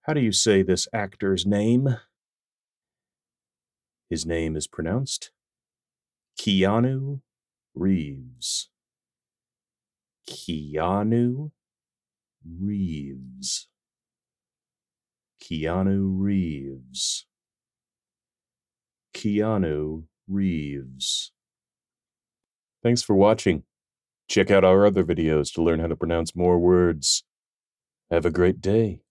How do you say this actor's name? His name is pronounced Keanu Reeves. Keanu Reeves. Keanu Reeves. Keanu Reeves. Thanks for watching. Check out our other videos to learn how to pronounce more words. Have a great day.